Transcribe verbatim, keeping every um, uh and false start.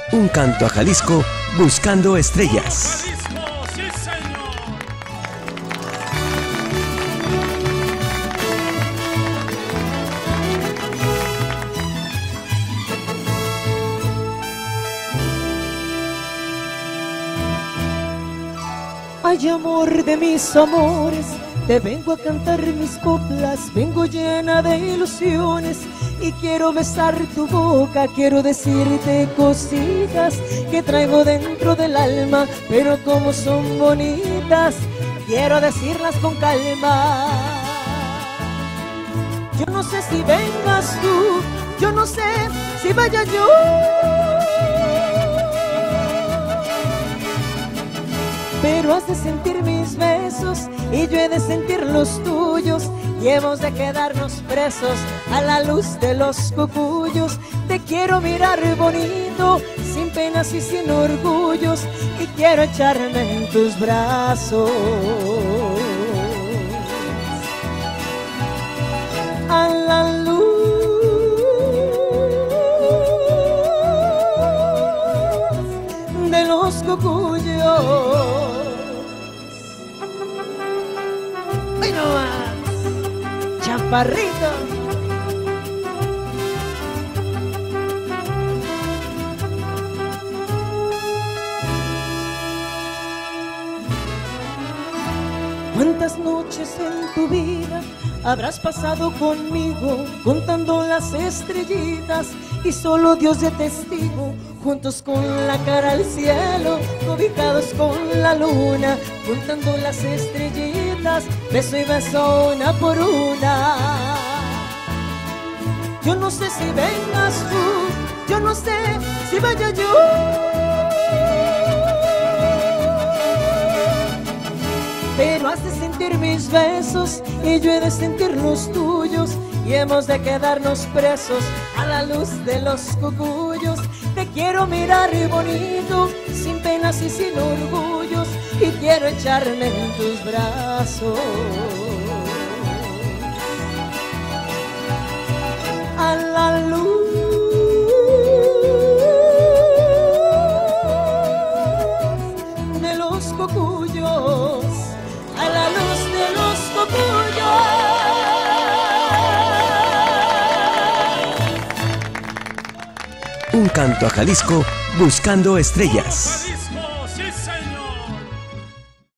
Un canto a Jalisco buscando estrellas. Jalisco, sí, señor. Ay, amor de mis amores, te vengo a cantar mis coplas, vengo llena de ilusiones y quiero besar tu boca, quiero decirte cositas que traigo dentro del alma, pero como son bonitas, quiero decirlas con calma. Yo no sé si vengas tú, yo no sé si vaya yo, pero has de sentir mis besos y yo he de sentir los tuyos y hemos de quedarnos presos a la luz de los cocuyos. Te quiero mirar bonito, sin penas y sin orgullos, y quiero echarme en tus brazos a la luz de los cocuyos. ¡Ay, no más! ¡Chaparrito! ¿Cuántas noches en tu vida habrás pasado conmigo, contando las estrellitas y solo Dios de testigo, juntos con la cara al cielo, cobijados con la luna, contando las estrellitas, beso y beso una por una? Yo no sé si vengas tú, yo no sé si vaya yo, pero has de sentir mis besos y yo he de sentir los tuyos y hemos de quedarnos presos a la luz de los cocuyos. Te quiero mirar bonito, sin penas y sin orgullos, y quiero echarme en tus brazos a la luz de los cocuyos, a la luz de los cocuyos. Un canto a Jalisco buscando estrellas.